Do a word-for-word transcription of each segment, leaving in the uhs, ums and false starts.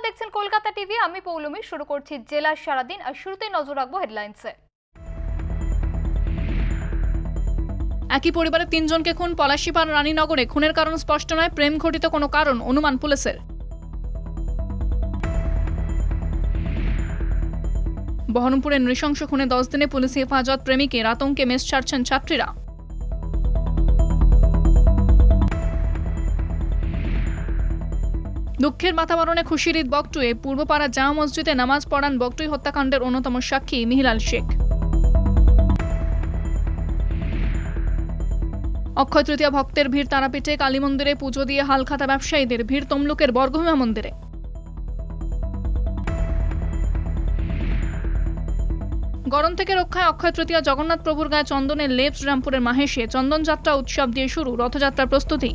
দেখছেন কলকাতা টিভি। আমি পৌলমি। শুরু করছি জেলা সারাদিন। আর শুরুতেই নজর রাখবো হেডলাইন্সে। একই পরিবারের তিনজনকে খুন, পলাশীপাড়া রানীনগরে। খুনের কারণ স্পষ্ট নয়, প্রেম ঘটিত কোনো কারণ অনুমান পুলিশের। বহরমপুরে নৃশংস খুনে দশ দিনে পুলিশি হেফাজত, প্রেমিকের আতঙ্কে মেস ছাড়ছেন ছাত্রীরা। দুঃখের বাতাবরণে খুশির ঈদ বকটুয়ে। পূর্বপাড়া জামা মসজিদে নামাজ পড়ান বকটুই হত্যাকাণ্ডের অন্যতম সাক্ষী মিহিলাল শেখ। অক্ষয় তৃতীয়া ভক্তের ভিড় তারাপীঠে। কালী মন্দিরে পুজো দিয়ে হালখাতা ব্যবসায়ীদের ভিড় তমলুকের বর্গভীমা মন্দিরে। গরম থেকে রক্ষায় অক্ষয় তৃতীয়া জগন্নাথ প্রভুর গায়ে চন্দনের লেপ। শ্রীরামপুরের মাহেশে চন্দন যাত্রা উৎসব দিয়ে শুরু রথযাত্রার প্রস্তুতি।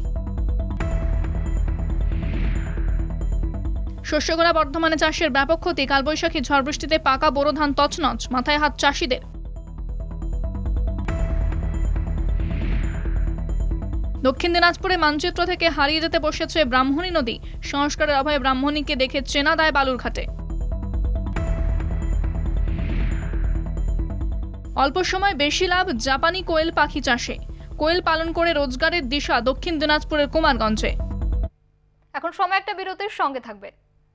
শস্যগোলা বর্ধমানে চাষের ব্যাপক ক্ষতি। কালবৈশাখী ঝড় বৃষ্টিতে পাকা বোরো ধান তছনছ, মাথায় হাত চাষিদের। দক্ষিণ দিনাজপুরে মানচিত্র থেকে হারিয়ে যেতে বসেছে ব্রাহ্মণী নদী। সংস্কারের অভাবে ব্রাহ্মণীকে দেখে চেনা দায় বালুরঘাটে। অল্প সময় বেশি লাভ জাপানি কোয়েল পাখি চাষে। কোয়েল পালন করে রোজগারের দিশা দক্ষিণ দিনাজপুরের কুমারগঞ্জে। এখন সময় একটা বিরতির, সঙ্গে থাকবে।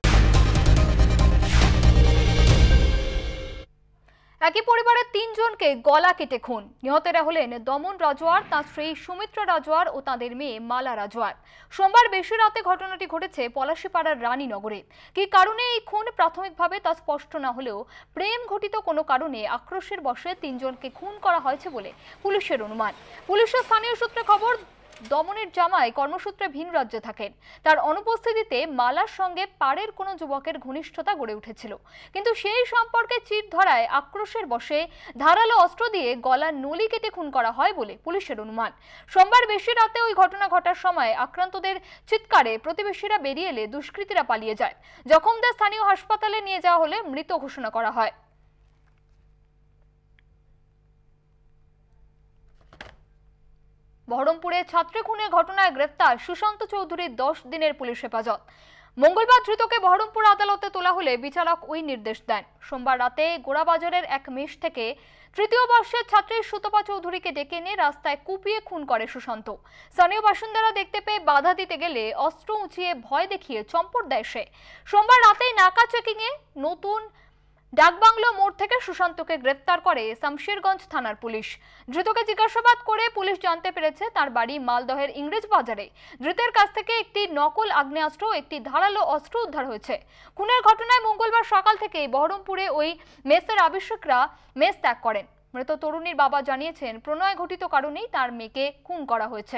একই পরিবারের তিনজনকে গলা কেটে খুন। নিহতেরা হলেন দমন রাজওয়ার, তাঁর স্ত্রী সুমিত্রা রাজওয়ার ও তাঁদের মেয়ে মালা রাজওয়ার। সোমবার বেশি রাতে ঘটনাটি ঘটেছে পলাশীপাড়ার রানীনগরে। কি কারণে এই খুন প্রাথমিকভাবে তা স্পষ্ট না হলেও প্রেম ঘটিত কোনো কারণে আক্রোশের বশে তিনজনকে খুন করা হয়েছে বলে পুলিশের অনুমান। পুলিশের স্থানীয় সূত্রে খবর, দমনের জামাই কর্মসূত্রে ভিন রাজ্যে থাকেন। তার অনুপস্থিতিতে মালার সঙ্গে পাড়ের কোনো যুবকের ঘনিষ্ঠতা গড়ে উঠেছিল, কিন্তু সেই সম্পর্কে চির ধরায় আক্রোশের বশে ধারালো অস্ত্র দিয়ে গলার নলি কেটে খুন করা হয় বলে পুলিশের অনুমান। সোমবার বেশি রাতে ওই ঘটনা ঘটার সময় আক্রান্তদের চিৎকারে প্রতিবেশীরা বেরিয়ে এলে দুষ্কৃতীরা পালিয়ে যায়। জখমদের স্থানীয় হাসপাতালে নিয়ে যাওয়া হলে মৃত ঘোষণা করা হয়। বহরমপুরে ছাত্রী খুনের ঘটনায় গ্রেফতার সুশান্ত চৌধুরীর দশ দিনের পুলিশ হেফাজত। মঙ্গলবার ধৃতকে বহরমপুর আদালতে তোলা হলে বিচারক ওই নির্দেশ দেন। সোমবার রাতে গোড়াবাজারের এক মেস থেকে তৃতীয় বর্ষের ছাত্রী সুতপা চৌধুরীকে ডেকে এনে রাস্তায় কুপিয়ে খুন করে সুশান্ত। স্থানীয় বাসিন্দারা দেখতে পেয়ে বাধা দিতে গেলে অস্ত্র উঁচিয়ে ভয় দেখিয়ে চম্পট দেয় সে। সোমবার রাতেই নাকা চেকিংয়ে নতুন ডাকবাংলো মোড় থেকে সুশান্তকে গ্রেফতার করে শামশেরগঞ্জ থানার পুলিশ। ধৃতকে জিজ্ঞাসাবাদ করে পুলিশ জানতে পেরেছে তার বাড়ি মালদহের ইংরেজ বাজারে। ধৃতের কাছ থেকে একটি নকল আগ্নেয়াস্ত্র ও একটি ধারালো অস্ত্র উদ্ধার হয়েছে। খুনের ঘটনায় মঙ্গলবার সকাল থেকে বহরমপুরে ওই মেসের আবশ্যকরা মেস ত্যাগ করেন। মৃত তরুণীর বাবা জানিয়েছেন, প্রণয় ঘটিত কারণেই তার মেয়েকে খুন করা হয়েছে।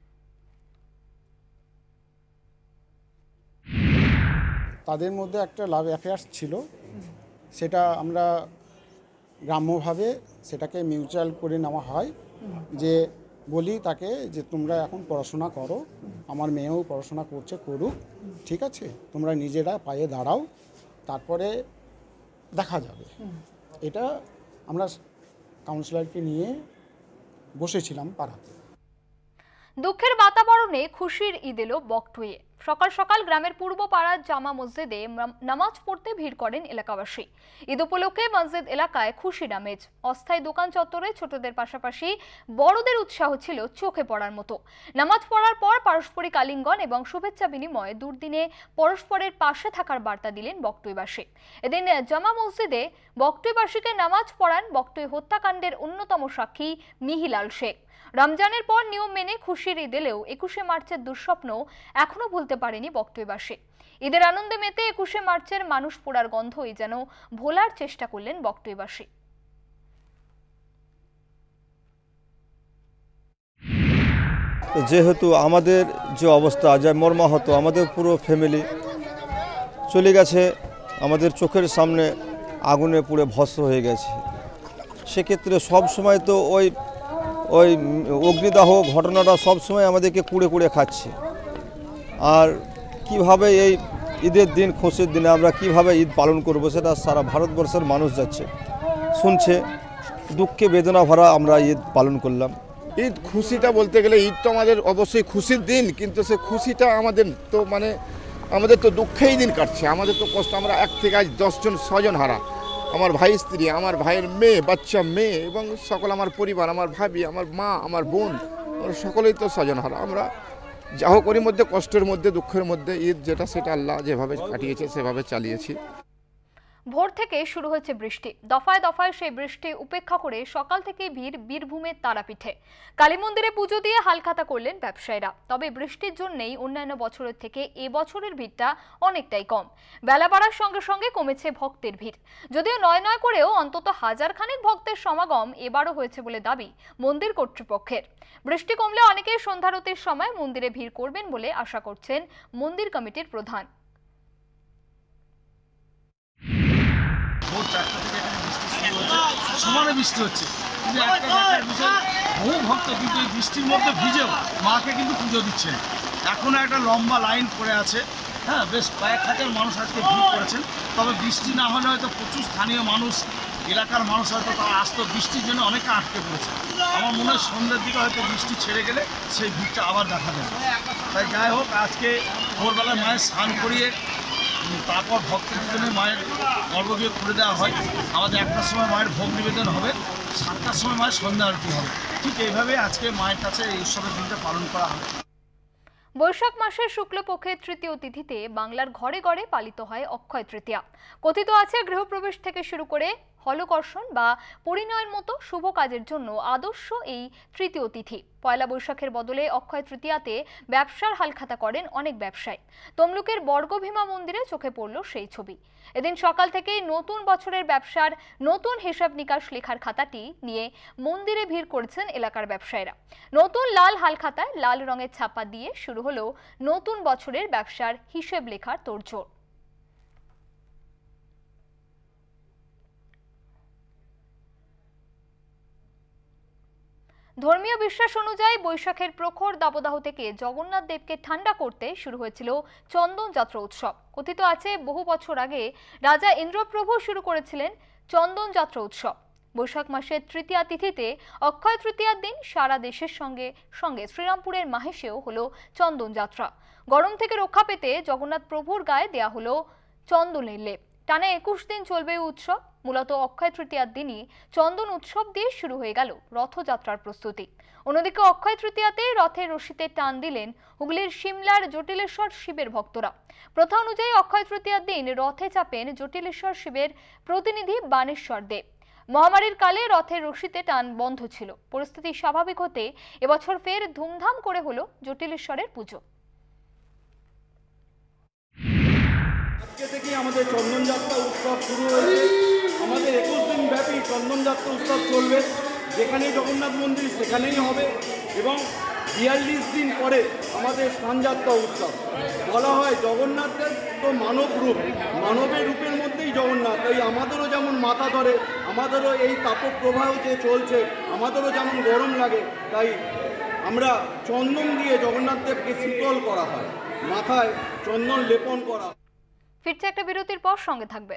তাদের মধ্যে একটা লাভ অ্যাফেয়ার্স ছিল, সেটা আমরা গ্রাম্যভাবে সেটাকে মিউচুয়াল করে নেওয়া হয়। যে বলি তাকে যে তোমরা এখন পড়াশোনা করো, আমার মেয়েও পড়াশোনা করছে, করুক, ঠিক আছে, তোমরা নিজেরা পায়ে দাঁড়াও, তারপরে দেখা যাবে। এটা আমরা কাউন্সিলরকে নিয়ে বসেছিলাম পাড়াতে। দুঃখের বাতাবরণে খুশির ঈদ এলো বকটুয়ে। সকাল সকাল গ্রামের পূর্ব পাড়ার জামা মসজিদে নামাজ পড়তে ভিড় করেন এলাকাবাসী। ঈদ উপলক্ষে মসজিদ এলাকায় খুশির আমেজ। অস্থায়ী দোকান চত্বরে ছোটদের পাশাপাশি বড়দের উৎসাহ ছিল চোখে পড়ার মতো। নামাজ পড়ার পর পারস্পরিক আলিঙ্গন এবং শুভেচ্ছা বিনিময়ে দুর্দিনে পরস্পরের পাশে থাকার বার্তা দিলেন বকটুইবাসী। এদিন জামা মসজিদে বকটুইবাসীকে নামাজ পড়ান বকটুই হত্যাকাণ্ডের অন্যতম সাক্ষী মিহিলাল শেখ। রমজানের পর নিয়ম মেনে খুশির ঈদ এলেও একুশে মার্চের দুঃস্বপ্ন এখনো ভুলতে পারেনি বকটুইবাসী। ঈদের আনন্দে মেতে একুশে মার্চের মানুষ পোড়ার গন্ধই যেন ভোলার চেষ্টা করলেন বকটুইবাসী। যেহেতু আমাদের যে অবস্থা, যে মর্মাহত, আমাদের পুরো ফ্যামিলি চলে গেছে, আমাদের চোখের সামনে আগুনে পুড়ে ভস্ম হয়ে গেছে, সেক্ষেত্রে সব সময় তো ওই ওই অগ্নিদাহ ঘটনাটা সব সময় আমাদেরকে কুড়ে কুড়ে খাচ্ছে। আর কিভাবে এই ঈদের দিন, খুশির দিনে আমরা কিভাবে ঈদ পালন করব, সেটা সারা ভারতবর্ষের মানুষ যাচ্ছে, শুনছে। দুঃখে বেদনা ভরা আমরা ঈদ পালন করলাম। ঈদ খুশিটা বলতে গেলে ঈদ তো আমাদের অবশ্যই খুশির দিন, কিন্তু সে খুশিটা আমাদের তো মানে আমাদের তো দুঃখেই দিন কাটছে, আমাদের তো কষ্ট। আমরা এক থেকে আজ দশজন ছজন হারা, আমার ভাই স্ত্রী, আমার ভাইয়ের মেয়ে, বাচ্চা মেয়ে এবং সকল আমার পরিবার, আমার ভাবি, আমার মা, আমার বোন, আমরা সকলেই তো স্বজন হারা। আমরা যা হোক ওর মধ্যে কষ্টের মধ্যে দুঃখের মধ্যে ঈদ যেটা সেটা আল্লাহ যেভাবে কাটিয়েছে সেভাবে চালিয়েছি। ভোর থেকে শুরু হয়েছে বৃষ্টি, দফায় দফায় সেই বৃষ্টি উপেক্ষা করে সকাল থেকে ভিড় বীরভূমের তারাপীঠে। কালী মন্দিরে পুজো দিয়ে হালখাতা করলেন ব্যবসায়ীরা। তবে বৃষ্টির জন্যই অন্যান্য বছরের থেকে এবছরের ভিড়টা অনেকটাই কম। বেলা বাড়ার সঙ্গে সঙ্গে কমেছে ভক্তের ভিড়। যদিও নয় নয় করেও অন্তত হাজার খানেক ভক্তের সমাগম এবারও হয়েছে বলে দাবি মন্দির কর্তৃপক্ষের। বৃষ্টি কমলে অনেকেই সন্ধ্যারতির সময় মন্দিরে ভিড় করবেন বলে আশা করছেন মন্দির কমিটির প্রধান। ভোর চারটা থেকে এখানে বৃষ্টি শুরু হচ্ছে, সমানে বৃষ্টি হচ্ছে, কিন্তু একটা দেখার বিষয়, বহু ভক্ত কিন্তু এই বৃষ্টির মধ্যে ভিজেও মাকে কিন্তু পুজো দিচ্ছেন। এখনও একটা লম্বা লাইন পড়ে আছে। হ্যাঁ, বেশ কয়েক হাজার মানুষ আজকে ভিড় করেছেন। তবে বৃষ্টি না হলে হয়তো প্রচুর স্থানীয় মানুষ, এলাকার মানুষ হয়তো তারা আসতো, বৃষ্টির জন্য অনেকে আটকে পড়েছে। আমার মনে হয় সন্ধ্যের দিকে হয়তো বৃষ্টি ছেড়ে গেলে সেই ভিড়টা আবার দেখা যাবে। তাই যাই হোক, আজকে ভোরবেলায় মায়ের স্নান করিয়ে তারপর ভক্তদের জন্য মায়ের গর্ভগৃহ খুলে দেওয়া হয়। আমাদের একটার সময় মায়ের ভোগ নিবেদন হবে, সাতটার সময় মায়ের সন্ধ্যা আরতি হবে। ঠিক এইভাবে আজকে মায়ের কাছে এই উৎসবের দিনটা পালন করা হবে। বৈশাখ মাসের শুক্লপক্ষের তৃতীয় তিথিতে বাংলার ঘরে ঘরে পালিত হয় অক্ষয় তৃতীয়া। কথিত আছে গৃহপ্রবেশ থেকে শুরু করে হলকর্ষণ বা পরিণয়ের মতো শুভ কাজের জন্য আদর্শ এই তৃতীয় তিথি। পয়লা বৈশাখের বদলে অক্ষয় তৃতীয়াতে ব্যবসার হালখাতা করেন অনেক ব্যবসায়ী। তমলুকের বর্গভীমা মন্দিরে চোখে পড়ল সেই ছবি। এদিন সকাল থেকেই নতুন বছরের ব্যবসার নতুন হিসাব নিকাশ লেখার খাতাটি নিয়ে মন্দিরে ভিড় করেছেন এলাকার ব্যবসায়ীরা। নতুন লাল হালখাতায় লাল রঙের ছাপা দিয়ে শুরু হলো নতুন বছরের ব্যবসার হিসেব লেখার তোড়জোড়। ধর্মীয় বিশ্বাস অনুযায়ী বৈশাখের প্রখর দাবদাহ থেকে জগন্নাথ দেবকে ঠান্ডা করতে শুরু হয়েছিল চন্দন যাত্রা উৎসব। কথিত আছে বহু বছর আগে রাজা ইন্দ্রপ্রভু শুরু করেছিলেন চন্দন যাত্রা উৎসব। বৈশাখ মাসের তৃতীয়া তিথিতে অক্ষয় তৃতীয়ার দিন সারা দেশের সঙ্গে সঙ্গে শ্রীরামপুরের মাহেশেও হলো চন্দন যাত্রা। গরম থেকে রক্ষা পেতে জগন্নাথ প্রভুর গায়ে দেয়া হলো চন্দনের লেপ। টানা একুশ দিন চলবে এই উৎসব। মূলত অক্ষয় তৃতীয়ার দিনই চন্দন উৎসব দিয়ে শুরু হয়ে গেল রথযাত্রার প্রস্তুতি। অন্যদিকে অক্ষয় তৃতীয়াতে রথের রশিতে টান দিলেন হুগলির সিমলার জটিলেশ্বর শিবের ভক্তরা। প্রথা অনুযায়ী অক্ষয় তৃতীয়ার দিন রথে চাপেন জটিলেশ্বর শিবের প্রতিনিধি বানেশ্বর দেব। মহামারীর কালে রথের রশিতে টান বন্ধ ছিল। পরিস্থিতি স্বাভাবিক হতে এবছর ফের ধুমধাম করে হলো জটিলেশ্বরের পুজো। আজকে থেকেই আমাদের চন্দনযাত্রা উৎসব শুরু হয়েছে। আমাদের একুশ দিন ব্যাপী চন্দনযাত্রা উৎসব চলবে। যেখানেই জগন্নাথ মন্দির সেখানেই হবে এবং বিয়াল্লিশ দিন পরে আমাদের স্নানযাত্রা উৎসব। বলা হয় জগন্নাথের তো মানব রূপ, মানবের রূপের মধ্যেই জগন্নাথ। এই আমাদেরও যেমন মাথা ধরে, আমাদেরও এই তাপপ্রবাহ যে চলছে, আমাদেরও যেমন গরম লাগে, তাই আমরা চন্দন দিয়ে জগন্নাথ দেবকে শীতল করা হয়, মাথায় চন্দন লেপন করা। ফিরছে একটা বিরতির পর, সঙ্গে থাকবে।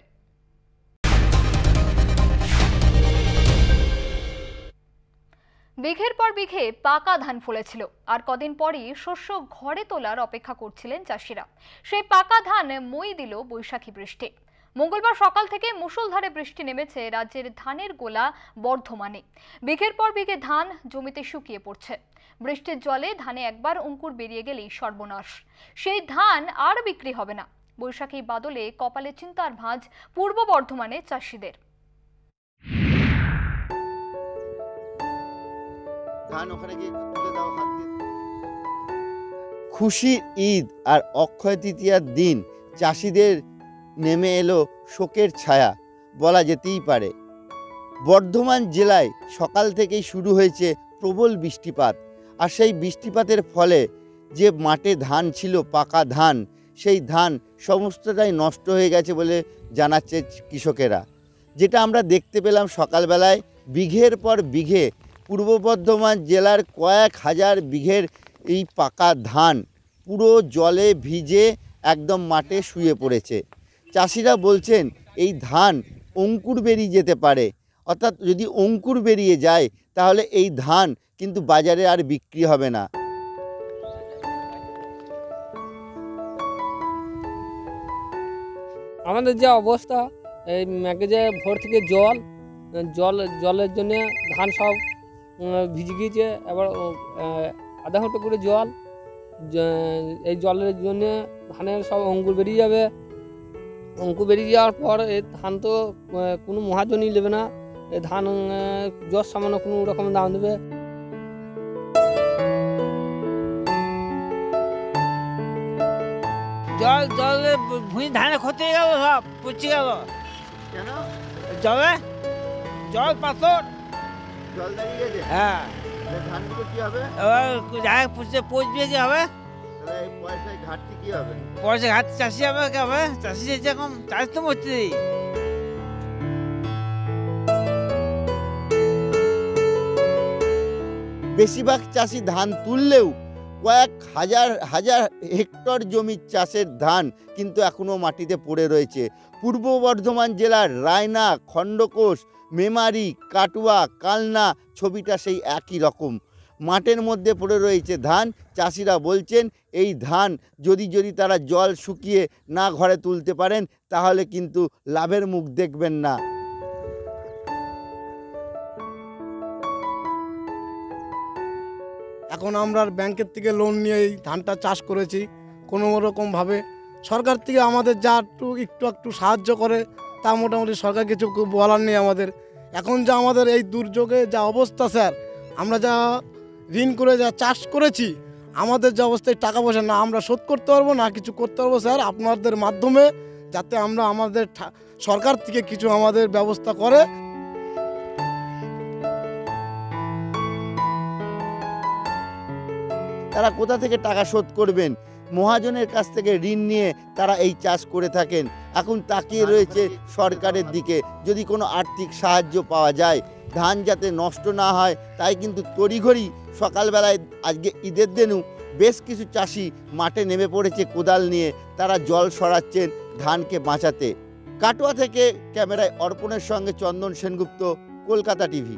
বিঘের পর বিঘে পাকা ধান ফলেছিল, আর কদিন পরই শস্য ঘরে তোলার অপেক্ষা করছিলেন চাষিরা। সেই পাকা ধান মই দিল বৈশাখী বৃষ্টি। মঙ্গলবার সকাল থেকে মুষলধারে বৃষ্টি নেমেছে রাজ্যের ধানের গোলা বর্ধমানে। বিঘের পর বিঘে ধান জমিতে শুকিয়ে পড়ছে। বৃষ্টির জলে ধানে একবার অঙ্কুর বেরিয়ে গেলেই সর্বনাশ। সেই ধান আর বিক্রি হবে না। বৈশাখী বাদলে কপালে চিন্তার ভাঁজ পূর্ব বর্ধমানে চাষিদের। খুশির ঈদ আর অক্ষয় তৃতীয়ার দিন চাষিদের নেমে এলো শোকের ছায়া বলা যেতেই পারে। বর্ধমান জেলায় সকাল থেকেই শুরু হয়েছে প্রবল বৃষ্টিপাত, আর সেই বৃষ্টিপাতের ফলে যে মাঠে ধান ছিল, পাকা ধান, সেই ধান সমস্তটাই নষ্ট হয়ে গেছে বলে জানাচ্ছে কৃষকেরা। যেটা আমরা দেখতে পেলাম সকালবেলায়, বিঘের পর বিঘে পূর্ব বর্ধমান জেলার কয়েক হাজার বিঘের এই পাকা ধান পুরো জলে ভিজে একদম মাঠে শুয়ে পড়েছে। চাষিরা বলছেন এই ধান অঙ্কুর বেরিয়ে যেতে পারে, অর্থাৎ যদি অঙ্কুর বেরিয়ে যায় তাহলে এই ধান কিন্তু বাজারে আর বিক্রি হবে না। আমাদের যে অবস্থা, এই ম্যাগেজে ভোর থেকে জল জল জলের জন্য ধান সব ভিজে গিয়েছে। এবার আধা ঘন্টা করে জল, এই জলের জন্য ধানের সব অঙ্কুর বেরিয়ে যাবে। অঙ্কুর বেরিয়ে যাওয়ার পর এই ধান তো কোনো মহাজনই নেবে না, এই ধান জল সামান্য কোনো রকম দাম দেবে। জল জলে ভুঁই ধানে ক্ষতি হয়ে গেল, সব পচে গেল। কেন? জলে জল পাথর। জল দাঁড়িয়ে গেছে? হ্যাঁ। ধানগুলো কি হবে? এবার যাই পুষে পচবে কি হবে? তাহলে এই পয়সায় ঘাটতি কি হবে? পয়সা ঘাট চাষি হবে কি হবে? চাষি যেরকম চাষ তো মরছে। বেশিরভাগ চাষি ধান তুললেও কয়েক হাজার হাজার হেক্টর জমি চাষের ধান কিন্তু এখনও মাটিতে পড়ে রয়েছে। পূর্ব বর্ধমান জেলার রায়না, খণ্ডকোষ, মেমারি, কাটুয়া, কালনা ছবিটা সেই একই রকম। মাঠের মধ্যে পড়ে রয়েছে ধান। চাষিরা বলছেন এই ধান যদি যদি তারা জল শুকিয়ে না ঘরে তুলতে পারেন তাহলে কিন্তু লাভের মুখ দেখবেন না। এখন আমরা ব্যাংকের থেকে লোন নিয়ে এই ধানটা চাষ করেছি। কোনো রকমভাবে সরকার থেকে আমাদের যা একটু একটু একটু সাহায্য করে তা মোটামুটি সরকার কিছু বলার নেই আমাদের। এখন যা আমাদের এই দুর্যোগে যা অবস্থা স্যার, আমরা যা ঋণ করে যা চাষ করেছি, আমাদের যে অবস্থায় টাকা পয়সা না আমরা শোধ করতে পারবো না কিছু করতে পারবো স্যার, আপনাদের মাধ্যমে যাতে আমরা আমাদের সরকার থেকে কিছু আমাদের ব্যবস্থা করে। তারা কোথা থেকে টাকা শোধ করবেন? মহাজনের কাছ থেকে ঋণ নিয়ে তারা এই চাষ করে থাকেন। এখন তাকিয়ে রয়েছে সরকারের দিকে, যদি কোনো আর্থিক সাহায্য পাওয়া যায়। ধান যাতে নষ্ট না হয় তাই কিন্তু তড়িঘড়ি সকালবেলায় আজকে ঈদের দিনও বেশ কিছু চাষি মাঠে নেমে পড়েছে কোদাল নিয়ে। তারা জল সরাচ্ছেন ধানকে বাঁচাতে। কাটোয়া থেকে ক্যামেরায় অর্পণের সঙ্গে চন্দন সেনগুপ্ত, কলকাতা টিভি।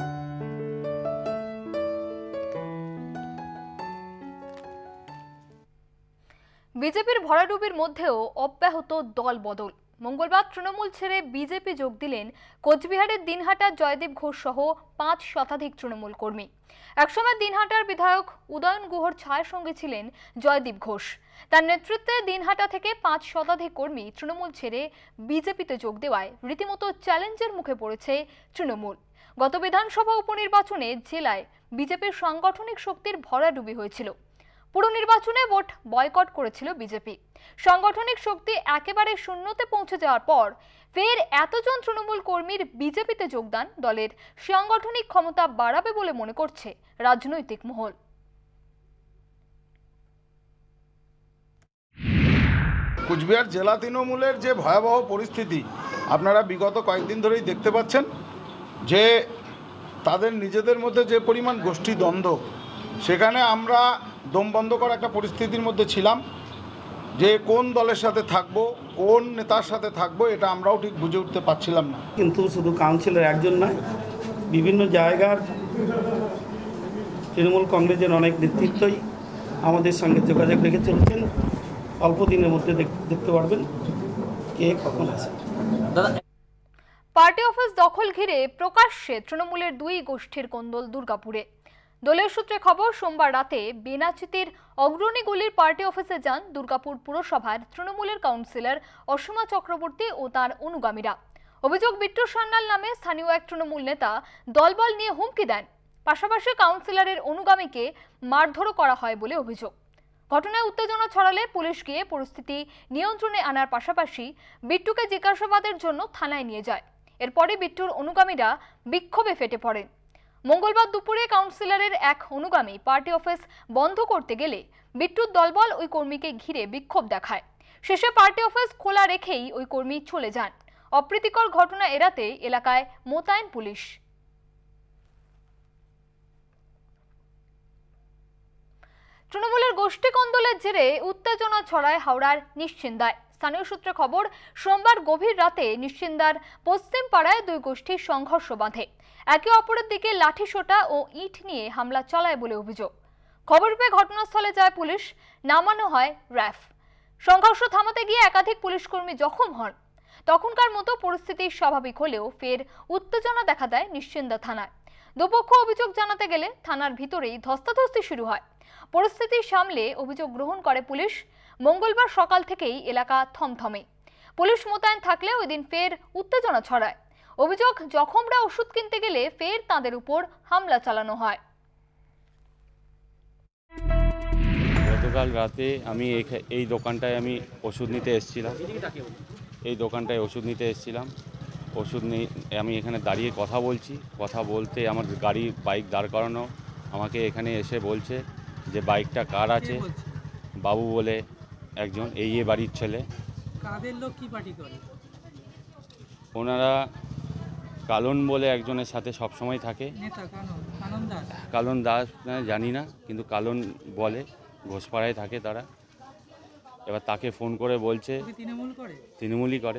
বিজেপির ভরাডুবির মধ্যেও অব্যাহত দল বদল। মঙ্গলবার তৃণমূল ছেড়ে বিজেপি যোগ দিলেন কোচবিহারের দিনহাটার জয়দীপ ঘোষ সহ পাঁচ শতাধিক তৃণমূল কর্মী। একসময় দিনহাটার বিধায়ক উদয়ন গুহর ছায়ার সঙ্গে ছিলেন জয়দীপ ঘোষ। তার নেতৃত্বে দিনহাটা থেকে পাঁচ শতাধিক কর্মী তৃণমূল ছেড়ে বিজেপিতে যোগ দেওয়ায় রীতিমতো চ্যালেঞ্জের মুখে পড়েছে তৃণমূল। গত বিধানসভা উপনির্বাচনে জেলায় বিজেপির সাংগঠনিক শক্তির ভরাডুবি হয়েছিল। পুরো নির্বাচনে ভোট বয়কট করেছিল বিজেপি। সাংগঠনিক শক্তি একেবারে শূন্যতে পৌঁছে যাওয়ার পর ফের এতজন তৃণমূল কর্মীর বিজেপিতে যোগদান দলের সাংগঠনিক ক্ষমতা বাড়াবে বলে মনে করছে রাজনৈতিক মহল। কুচবিহার জেলা তৃণমূলের যে ভয়াবহ পরিস্থিতি আপনারা বিগত কয়েকদিন ধরেই দেখতে পাচ্ছেন, যে তাদের নিজেদের মধ্যে যে পরিমাণ গোষ্ঠী দ্বন্দ্ব, সেখানে আমরা দম বন্ধ করা একটা পরিস্থিতির মধ্যে ছিলাম। যে কোন দলের সাথে থাকব, কোন নেতার সাথে থাকব, এটা আমরাও ঠিক বুঝে উঠতে পারছিলাম না। কিন্তু শুধু কাউন্সিলর একজন নয়, বিভিন্ন জায়গার তৃণমূল কংগ্রেসের অনেক নেতৃত্বই আমাদের সঙ্গে যোগাযোগ রেখে চলছেন। অল্প দিনের মধ্যে দেখতে পারবেন কে কখন আসে। পার্টি অফিস দখল ঘিরে প্রকাশ্যে তৃণমূলের দুই গোষ্ঠীর কোন্দল দুর্গাপুরে। দলের সূত্রে খবর, সোমবার রাতে বেনাচিতির অগ্রণী গলির পার্টি অফিসে যান দুর্গাপুর পুরসভার তৃণমূলের কাউন্সিলর অসীমা চক্রবর্তী ও তার অনুগামীরা। অভিযোগ, বিট্টু সান্যাল নামে স্থানীয় এক তৃণমূল নেতা দলবল নিয়ে হুমকি দেন। পাশাপাশি কাউন্সিলরের অনুগামীকে মারধরও করা হয় বলে অভিযোগ। ঘটনায় উত্তেজনা ছড়ালে পুলিশ গিয়ে পরিস্থিতি নিয়ন্ত্রণে আনার পাশাপাশি বিট্টুকে জিজ্ঞাসাবাদের জন্য থানায় নিয়ে যায়। এরপরে বিট্টুর অনুগামীরা বিক্ষোভে ফেটে পড়েন। মঙ্গলবার দুপুরে কাউন্সিলরের এক অনুগামী পার্টি অফিস বন্ধ করতে গেলে বিট্টুর দলবল ওই কর্মীকে ঘিরে বিক্ষোভ দেখায়। শেষে পার্টি অফিস খোলা রেখেই ওই কর্মী চলে যান। অপ্রীতিকর ঘটনা এড়াতে এলাকায় মোতায়েন পুলিশ। তৃণমূলের গোষ্ঠী কন্দলের জেরে উত্তেজনা ছড়ায় হাওড়ার নিশ্চিন্দায়। স্থানীয় সূত্রে খবর, সোমবার গভীর রাতে নিশ্চিন্দার পশ্চিম পাড়ায় দুই গোষ্ঠীর সংঘর্ষ বাঁধে। একে অপরের দিকে লাঠিসোঁটা ও ইট নিয়ে হামলা চালায় বলে অভিযোগ। খবর পেয়ে ঘটনাস্থলে যায় পুলিশ, নামানো হয় র্যাফ। সংঘর্ষ থামাতে গিয়ে একাধিক পুলিশকর্মী জখম হন। তখনকার মতো পরিস্থিতি স্বাভাবিক হলেও ফের উত্তেজনা দেখা দেয় নিশ্চিন্দা থানায়। দুপক্ষ অভিযোগ জানাতে গেলে থানার ভিতরেই ধস্তাধস্তি শুরু হয়। পরিস্থিতি সামলে অভিযোগ গ্রহণ করে পুলিশ। মঙ্গলবার সকাল থেকেই এলাকা থমথমে। পুলিশ মোতায়েন থাকলে ওই দিন ফের উত্তেজনা ছড়ায়। অভিযোগ, জখমরা ওষুধ কিনতে গেলে ফের তাদের উপর হামলা চালানো হয়। গতকাল রাতে আমি এই দোকানটায় আমি ওষুধ নিতে এসেছিলাম এই দোকানটায় ওষুধ নিতে এসেছিলাম ওষুধ নিয়ে আমি এখানে দাঁড়িয়ে কথা বলছি কথা বলতে আমার গাড়ি বাইক দাঁড় করানো, আমাকে এখানে এসে বলছে যে বাইকটা কার আছে। বাবু বলে একজন, এই এ বাড়ির ছেলে। কাদের লোক কি পার্টি করে? ওনারা কালন বলে একজনের সাথে সব সময় থাকে। নেতা কালন কালন দাস কালন দাস না জানি না, কিন্তু কালন বলে, ঘোষপাড়ায় থাকে তারা। এবার তাকে ফোন করে বলছে তৃণমূল করে তৃণমূলই করে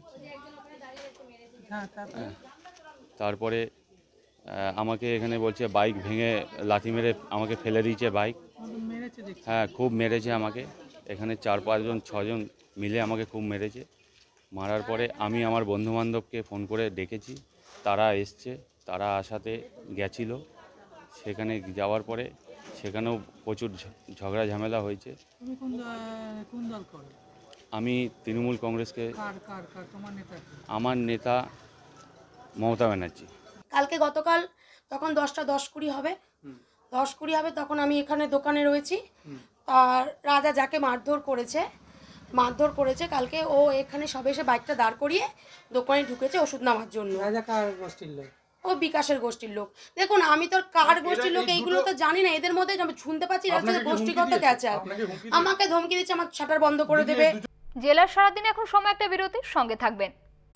হ্যাঁ তারপরে তারপরে আমাকে এখানে বলছে বাইক ভেঙে লাথি মেরে আমাকে ফেলে দিয়েছে বাইক। মেরেছে দেখছি। হ্যাঁ, খুব মেরেছে আমাকে। এখানে চার পাঁচজন ছজন মিলে আমাকে খুব মেরেছে। মারার পরে আমি আমার বন্ধুবান্ধবকে ফোন করে ডেকেছি, তারা এসছে। তারা আসাতে গেছিল, সেখানে যাওয়ার পরে সেখানেও প্রচুর ঝগড়া ঝামেলা হয়েছে। তুমি কোন কোন দল করো? আমি তৃণমূল কংগ্রেসকে। কার কার কার তোমার নেতা? আমার নেতা মমতা ব্যানার্জি। কালকে গতকাল তখন দশটা দশ কুড়ি হবে দশ কুড়ি হবে তখন আমি এখানে দোকানে রয়েছি। আর রাজা যাকে মারধর করেছে মারধর করেছে কালকে, ও এখানে সবে এসে বাইকটা দাঁড় করিয়ে দোকানে ঢুকেছে ওষুধ নেওয়ার জন্য। রাজা কার গোষ্ঠীর লোক? ও বিকাশের গোষ্ঠীর লোক। দেখুন, আমি তো কার গোষ্ঠীর লোক এইগুলো তো জানি না। এদের মধ্যে আমি শুনতে পাচ্ছি গোষ্ঠীগত ক্যাচার। আমাকে ধমকি দিচ্ছে আমার শাটার বন্ধ করে দেবে। জেলার সারাদিন এখন সময় একটা বিরতির সঙ্গে থাকবেন।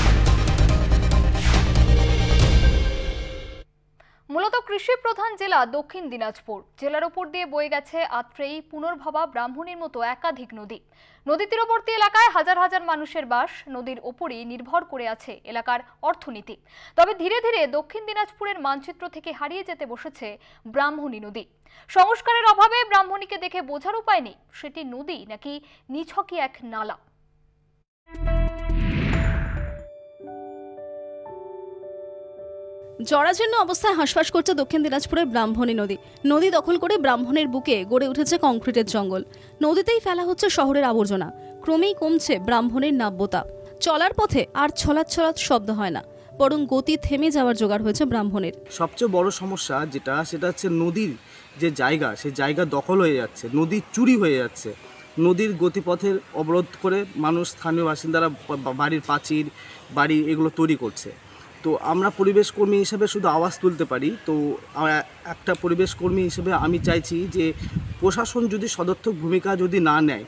মূলত কৃষি প্রধান জেলা দক্ষিণ দিনাজপুর। জেলার উপর দিয়ে বয়ে গেছে আত্রেয়ী, পুনর্ভবা, ব্রাহ্মণীর মতো একাধিক নদী। নদী তীরবর্তী এলাকায় হাজার হাজার মানুষের বাস। নদীর ওপরই নির্ভর করে আছে এলাকার অর্থনীতি। তবে ধীরে ধীরে দক্ষিণ দিনাজপুরের মানচিত্র থেকে হারিয়ে যেতে বসেছে ব্রাহ্মণী নদী। সংস্কারের অভাবে ব্রাহ্মণীকে দেখে বোঝার উপায় নেই সেটি নদী নাকি নিছকই এক নালা। জরাজীর্ণ অবস্থায় হাঁসফাঁস করছে দক্ষিণ দিনাজপুরের ব্রাহ্মণী নদী। নদী দখল করে ব্রাহ্মণের বুকে গড়ে উঠেছে কংক্রিটের জঙ্গল। নদীতেই ফেলা হচ্ছে শহরের আবর্জনা। ক্রমেই কমছে ব্রাহ্মণের নাব্যতা। চলার পথে আর ছলাৎ ছলাৎ শব্দ হয় না, বরং গতি থেমে যাওয়ার জোগাড় হয়েছে ব্রাহ্মণের। সবচেয়ে বড় সমস্যা যেটা সেটা হচ্ছে নদীর যে জায়গা, সেই জায়গা দখল হয়ে যাচ্ছে, নদী চুরি হয়ে যাচ্ছে। নদীর গতিপথের অবরোধ করে মানুষ, স্থানীয় বাসিন্দারা বাড়ির প্রাচীর, বাড়ি এগুলো তৈরি করছে। তো আমরা পরিবেশ কর্মী হিসেবে শুধু আওয়াজ তুলতে পারি। তো একটা পরিবেশ কর্মী হিসেবে আমি চাইছি যে প্রশাসন যদি সদর্থক ভূমিকা যদি না নেয়,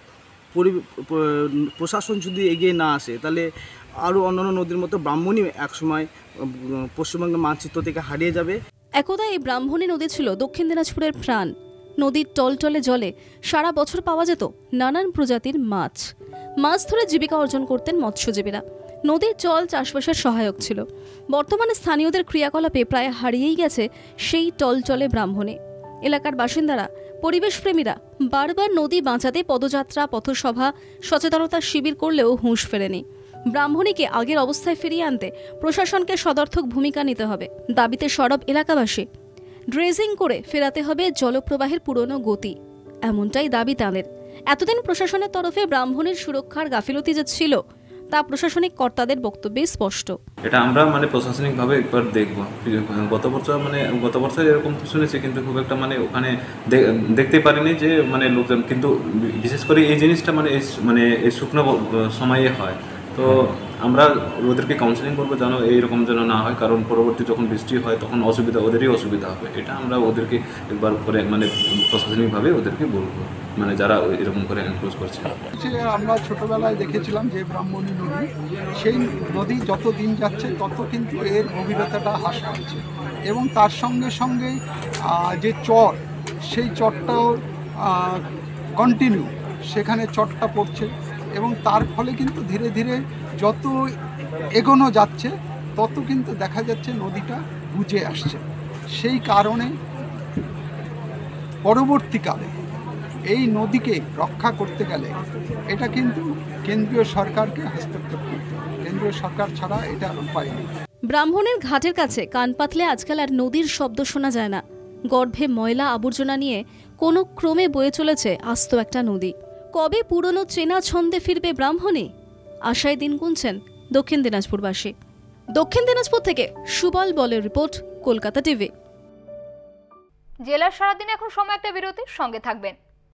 প্রশাসন যদি এগিয়ে না আসে, তাহলে আরও অন্যান্য নদীর মতো ব্রাহ্মণী একসময় পশ্চিমবঙ্গের মানচিত্র থেকে হারিয়ে যাবে। একদা এই ব্রাহ্মণী নদী ছিল দক্ষিণ দিনাজপুরের প্রাণ। নদীর টলটলে জলে সারা বছর পাওয়া যেত নানান প্রজাতির মাছ। মাছ ধরে জীবিকা অর্জন করতেন মৎস্যজীবীরা। নদীর জল চাষবাসের সহায়ক ছিল। বর্তমানে স্থানীয়দের ক্রিয়াকলাপে প্রায় হারিয়েই গেছে সেই টলটলে ব্রাহ্মণী। এলাকার বাসিন্দারা, পরিবেশপ্রেমীরা বারবার নদী বাঁচাতে পদযাত্রা, পথসভা, সচেতনতা শিবির করলেও হুঁশ ফেরেনি। ব্রাহ্মণীকে আগের অবস্থায় ফিরিয়ে আনতে প্রশাসনকে সদর্থক ভূমিকা নিতে হবে দাবিতে সরব এলাকাবাসী। ড্রেজিং করে ফেরাতে হবে জলপ্রবাহের পুরনো গতি, এমনটাই দাবি তাঁদের। এতদিন প্রশাসনের তরফে ব্রাহ্মণীর সুরক্ষার গাফিলতি যে ছিল তা প্রশাসনিক কর্তাদের বক্তব্যে স্পষ্ট। এটা আমরা মানে প্রশাসনিকভাবে একবার দেখব। গত বছর মানে গত বছর এরকম শুনেছি, কিন্তু খুব একটা মানে ওখানে দেখতে পারিনি যে মানে লোকজন, কিন্তু বিশেষ করে এই জিনিসটা মানে মানে এই শুকনো সময়ে হয়। তো আমরা ওদেরকে কাউন্সেলিং করবো যেন এইরকম যেন না হয়, কারণ পরবর্তী যখন বৃষ্টি হয় তখন অসুবিধা, ওদেরই অসুবিধা হবে। এটা আমরা ওদেরকে একবার করে মানে প্রশাসনিকভাবে ওদেরকে বলবো, মানে যারা এরকম করে এনক্রোচ করছে। আমরা ছোটোবেলায় দেখেছিলাম যে ব্রাহ্মণী নদী, সেই নদী যত দিন যাচ্ছে তত কিন্তু এর গভীরতাটা হ্রাস পাচ্ছে, এবং তার সঙ্গে সঙ্গে যে চর, সেই চরটাও কন্টিনিউ সেখানে চরটা পড়ছে, এবং তার ফলে কিন্তু ধীরে ধীরে যত এগোনো যাচ্ছে তত কিন্তু দেখা যাচ্ছে নদীটা বুঝে আসছে। সেই কারণে পরবর্তীকালে এই নদীকে রক্ষা করতে গেলে এটা কিন্তু কেন্দ্রীয় সরকারকে হস্তক্ষেপ করতে হবে। কেন্দ্রীয় সরকার ছাড়া এটা উপায় নেই। ব্রাহ্মণের ঘাটের কাছে কান পাতলে আজকাল আর নদীর শব্দ শোনা যায় না। গর্ভে ময়লা আবর্জনা নিয়ে কোনো ক্রমে বয়ে চলেছে আস্ত একটা নদী। কবে পুরনো চেনা ছন্দে ফিরবে ব্রাহ্মণী? আশায় দিন গুনছেন দক্ষিণ দিনাজপুরবাসী। দক্ষিণ দিনাজপুর থেকে সুবল বলের রিপোর্ট, কলকাতা টিভি। জেলার সারাদিন এখন সময় একটা বিরতির সঙ্গে থাকবেন।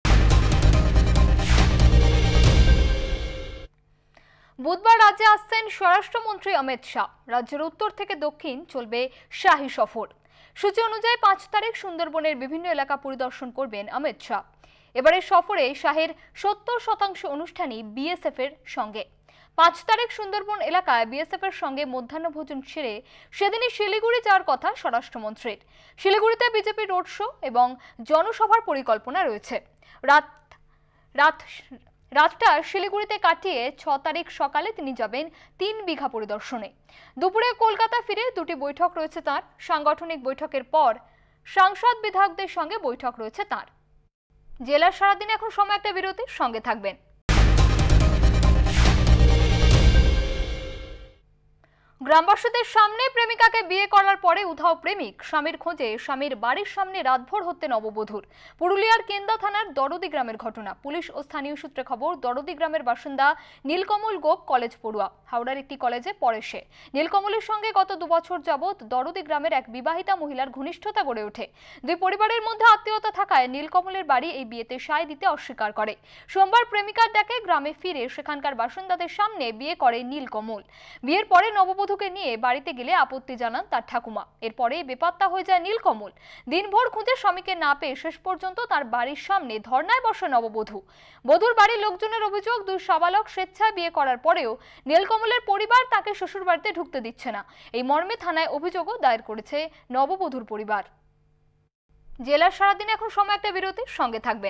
বুধবার রাজ্যে আসছেন স্বরাষ্ট্রমন্ত্রী অমিত শাহ। রাজ্যের উত্তর থেকে দক্ষিণ চলবে শাহী সফর। সূচি অনুযায়ী পাঁচ তারিখ সুন্দরবনের বিভিন্ন এলাকা পরিদর্শন করবেন অমিত শাহ। এবারের সফরে শাহের সত্তর শতাংশ অনুষ্ঠানই বিএসএফ এর সঙ্গে। পাঁচ তারিখ সুন্দরবন এলাকায় বিএসএফ এর সঙ্গে মধ্যাহ্নভোজন সেরে সেদিনই শিলিগুড়ি যাওয়ার কথা স্বরাষ্ট্রমন্ত্রীর। শিলিগুড়িতে বিজেপি রোড শো এবং জনসভার পরিকল্পনা রয়েছে। রাত রাত রাতটা শিলিগুড়িতে কাটিয়ে ছ তারিখ সকালে তিনি যাবেন তিন বিঘা পরিদর্শনে। দুপুরে কলকাতা ফিরে দুটি বৈঠক রয়েছে তার। সাংগঠনিক বৈঠকের পর সাংসদ বিধায়কদের সঙ্গে বৈঠক রয়েছে তার। জেলার সারাদিন এখন সময় একটা বিরতির সঙ্গে থাকবেন। গ্রামবাসীদের সামনে প্রেমিকাকে বিয়ে করার পরে উধাও প্রেমিক। স্বামীর খোঁজে স্বামীর বাড়ির সামনে রাতভর হত্যা নববধূর। পুরুলিয়ার কেন্দা থানার দরদি গ্রামের ঘটনা। পুলিশ ও স্থানীয় সূত্রে খবর, দরদি গ্রামের বাসিন্দা নীলকমল গোপ কলেজ পড়ুয়া। হাওড়ার একটি কলেজে পড়ে সে। নীলকমলের সঙ্গে গত দুবছর যাবৎ দরদি গ্রামের এক বিবাহিতা মহিলার ঘনিষ্ঠতা গড়ে ওঠে। দুই পরিবারের মধ্যে আত্মীয়তা থাকায় নীলকমলের বাড়ি এই বিয়েতে সায় দিতে অস্বীকার করে। সোমবার প্রেমিকার ডাকে গ্রামে ফিরে সেখানকার বাসিন্দাদের সামনে বিয়ে করে নীলকমল। বিয়ের পরে নববধূ নিয়ে বাড়িতে গেলে আপত্তি জানান তার ঠাকুমা। এরপরে বেপাত্তা হয়ে যায় নীলকমল। দিনভর খুঁজে স্বামীকে না পেয়ে শেষ পর্যন্ত তার বাড়ির সামনে ধর্নায় বসে নববধূ। বধূর বাড়ির লোকজনের অভিযোগ, দুই সাবালক স্বেচ্ছায় বিয়ে করার পরেও নীলকমলের পরিবার তাকে শ্বশুর বাড়িতে ঢুকতে দিচ্ছে না। এই মর্মে থানায় অভিযোগও দায়ের করেছে নববধূর পরিবার। জেলার সারাদিন এখন সময় একটা বিরতির সঙ্গে থাকবেন।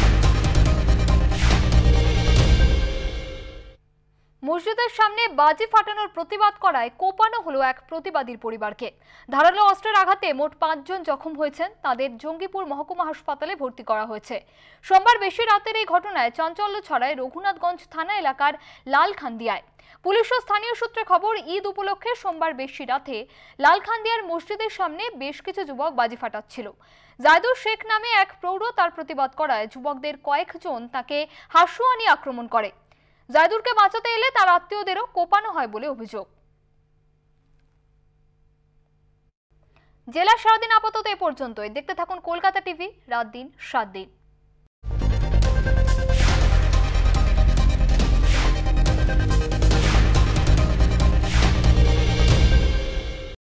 মসজিদের সামনে বাজি ফাটানোর প্রতিবাদ করায় কোপানো হলো এক প্রতিবাদীর পরিবারকে। ধারালো অস্ত্রের আঘাতে মোট পাঁচজন জখম হয়েছেন। তাদের জঙ্গিপুর মহকুমা হাসপাতালে ভর্তি করা হয়েছে। সোমবার বেশি রাতের এই ঘটনায় চাঞ্চল্য ছড়ায় রঘুনাথগঞ্জ থানা এলাকার লালখান্দিয়ায়। পুলিশ ও স্থানীয় সূত্রে খবর, ঈদ উপলক্ষে সোমবার বেশি রাতে লালখান্দিয়ার মসজিদের সামনে বেশ কিছু যুবক বাজি ফাটাচ্ছিল। জায়দুর শেখ নামে এক প্রৌঢ় তার প্রতিবাদ করায় যুবকদের কয়েকজন তাকে হাসুয়া নিয়ে আক্রমণ করে। জায়দুরকে বাঁচাতে এলে তার আত্মীয়দেরও কোপানো হয় বলে অভিযোগ। জেলার সারাদিন আপাতত এ পর্যন্তই। দেখতে থাকুন কলকাতা টিভি, রাত দিন সাত দিন।